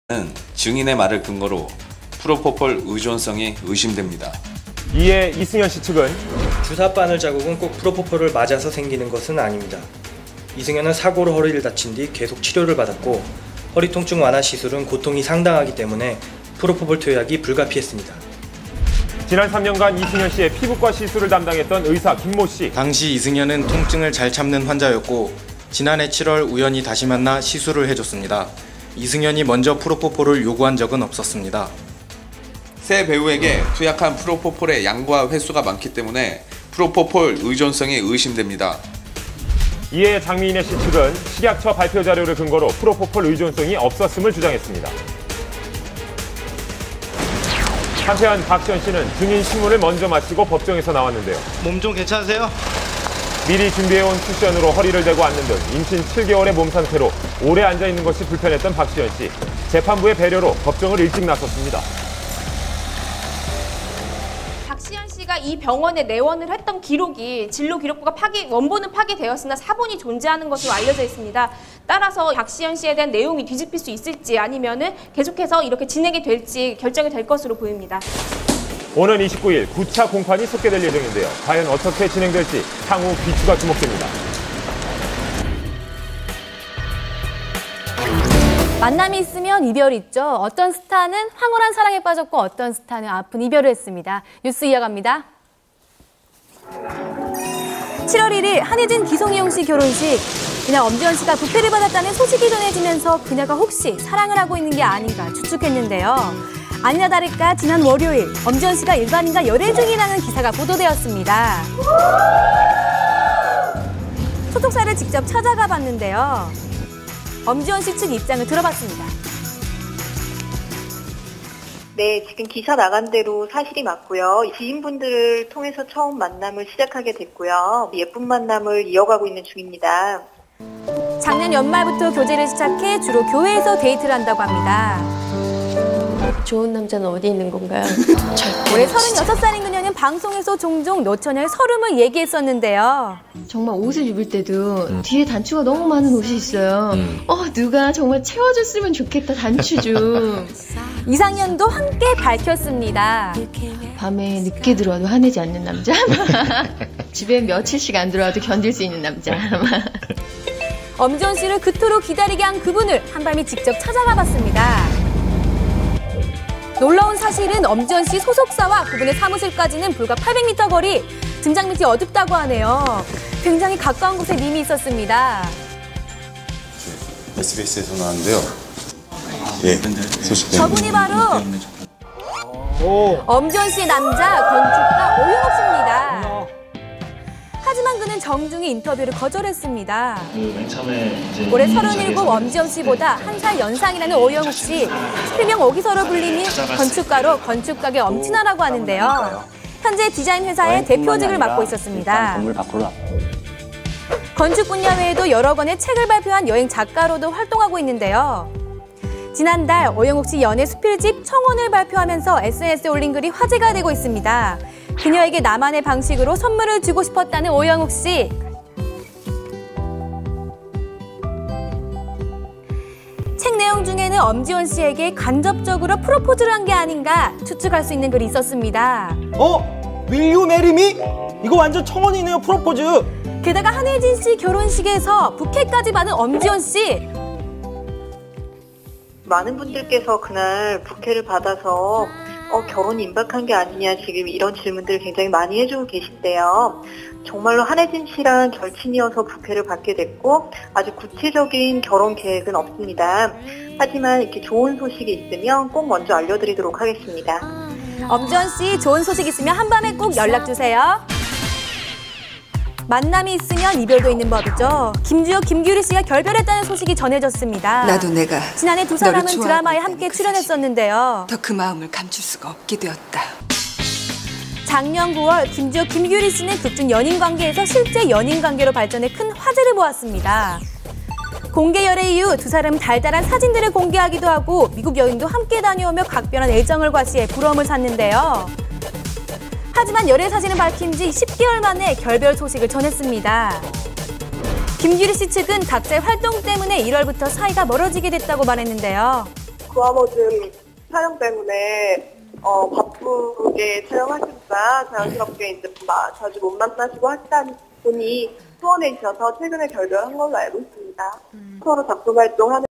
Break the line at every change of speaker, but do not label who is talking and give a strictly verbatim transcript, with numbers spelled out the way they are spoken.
증인의 말을 근거로 프로포폴 의존성이 의심됩니다.
이에 이승현 씨 측은
주사 바늘 자국은 꼭 프로포폴을 맞아서 생기는 것은 아닙니다. 이승현은 사고로 허리를 다친 뒤 계속 치료를 받았고 허리 통증 완화 시술은 고통이 상당하기 때문에 프로포폴 투약이 불가피했습니다.
지난 삼 년간 이승현 씨의 피부과 시술을 담당했던 의사 김모 씨.
당시 이승현은 통증을 잘 참는 환자였고 지난해 칠월 우연히 다시 만나 시술을 해줬습니다. 이승현이 먼저 프로포폴을 요구한 적은 없었습니다.
새 배우에게 투약한 프로포폴의 양과 횟수가 많기 때문에 프로포폴 의존성이 의심됩니다.
이에 장미인혜 씨 측은 식약처 발표 자료를 근거로 프로포폴 의존성이 없었음을 주장했습니다. 한편 박시현 씨는 증인 신문을 먼저 마치고 법정에서 나왔는데요.
몸 좀 괜찮으세요?
미리 준비해온 쿠션으로 허리를 대고 앉는 등 임신 칠 개월의 몸 상태로 오래 앉아있는 것이 불편했던 박시현 씨. 재판부의 배려로 법정을 일찍 나섰습니다.
박시현 씨가 이 병원에 내원을 했던 기록이 진로 기록부가 파기, 원본은 파기되었으나 사본이 존재하는 것으로 알려져 있습니다. 따라서 박시현 씨에 대한 내용이 뒤집힐 수 있을지 아니면은 계속해서 이렇게 진행이 될지 결정이 될 것으로 보입니다.
오는 이십구 일 구 차 공판이 속개될 예정인데요. 과연 어떻게 진행될지 향후 귀추가 주목됩니다.
만남이 있으면 이별이 있죠. 어떤 스타는 황홀한 사랑에 빠졌고 어떤 스타는 아픈 이별을 했습니다. 뉴스 이어갑니다. 칠월 일일 한혜진 기성예용 씨 결혼식. 그냥 엄지원 씨가 부케를 받았다는 소식이 전해지면서 그녀가 혹시 사랑을 하고 있는 게 아닌가 추측했는데요. 아니나 다를까 지난 월요일 엄지원 씨가 일반인과 열애 중이라는 기사가 보도되었습니다. 소속사를 직접 찾아가 봤는데요. 엄지원 씨 측 입장을 들어봤습니다.
네, 지금 기사 나간 대로 사실이 맞고요. 지인분들을 통해서 처음 만남을 시작하게 됐고요. 예쁜 만남을 이어가고 있는 중입니다.
작년 연말부터 교제를 시작해 주로 교회에서 데이트를 한다고 합니다.
좋은 남자는 어디 있는 건가요?
올해 서른여섯 살인 그녀는 방송에서 종종 노처녀의 서름을 얘기했었는데요.
정말 옷을 입을 때도 음. 뒤에 단추가 너무 많은 옷이 있어요. 음. 어, 누가 정말 채워줬으면 좋겠다, 단추 좀.
이상년도 함께 밝혔습니다.
밤에 늦게 들어와도 화내지 않는 남자? 집에 며칠씩 안 들어와도 견딜 수 있는 남자.
엄지원 씨를 그토록 기다리게 한 그분을 한밤이 직접 찾아가 봤습니다. 놀라운 사실은 엄지원 씨 소속사와 그분의 사무실까지는 불과 팔백 미터 거리, 등장 밑이 어둡다고 하네요. 굉장히 가까운 곳에 님이 있었습니다.
에스비에스에서 나왔는데요. 예, 소식.
저분이 바로 엄지원 씨의 남자 건축가 오영옥 씨입니다. 하지만 그는 정중히 인터뷰를 거절했습니다. 올해 서른일곱 엄지원 씨보다 한 살 연상이라는 오영욱 씨. 필명 오기서로 불리는 건축가로 건축가게 엄친아라고 하는데요. 현재 디자인 회사의 대표직을 맡고 있었습니다. 건축 분야 외에도 여러 권의 책을 발표한 여행 작가로도 활동하고 있는데요. 지난달 오영욱 씨 연애 수필집 청혼을 발표하면서 에스엔에스에 올린 글이 화제가 되고 있습니다. 그녀에게 나만의 방식으로 선물을 주고 싶었다는 오영욱 씨. 책 내용 중에는 엄지원 씨에게 간접적으로 프로포즈를 한 게 아닌가 추측할 수 있는 글이 있었습니다.
어? Will you marry me? 이거 완전 청혼이네요, 프로포즈.
게다가 한혜진 씨 결혼식에서 부케까지 받은 엄지원 씨.
많은 분들께서 그날 부케를 받아서 어, 결혼이 임박한 게 아니냐 지금 이런 질문들을 굉장히 많이 해주고 계신데요. 정말로 한혜진 씨랑 결친이어서 부케를 받게 됐고 아주 구체적인 결혼 계획은 없습니다. 하지만 이렇게 좋은 소식이 있으면 꼭 먼저 알려드리도록 하겠습니다.
엄지원 씨 좋은 소식 있으면 한밤에 꼭 연락주세요. 만남이 있으면 이별도 있는 법이죠. 김주혁, 김규리 씨가 결별했다는 소식이 전해졌습니다.
나도 내가
지난해 두 사람은 드라마에 함께
그
출연했었는데요.
더 그 마음을 감출 수가 없게 되었다.
작년 구월 김주혁, 김규리 씨는 극중 연인관계에서 실제 연인관계로 발전해 큰 화제를 모았습니다. 공개 열애 이후 두 사람은 달달한 사진들을 공개하기도 하고 미국 여행도 함께 다녀오며 각별한 애정을 과시해 부러움을 샀는데요. 하지만 열애 사진을 밝힌 지 십 개월 만에 결별 소식을 전했습니다. 김규리 씨 측은 각자의 활동 때문에 일월부터 사이가 멀어지게 됐다고 말했는데요.
구화모즘 촬영 때문에 어, 바쁘게 촬영하시다가 자연스럽게 이제 마, 자주 못 만나시고 하시다 보니 수원에 있어서 최근에 결별한 걸로 알고 있습니다. 서로 작품 활동하는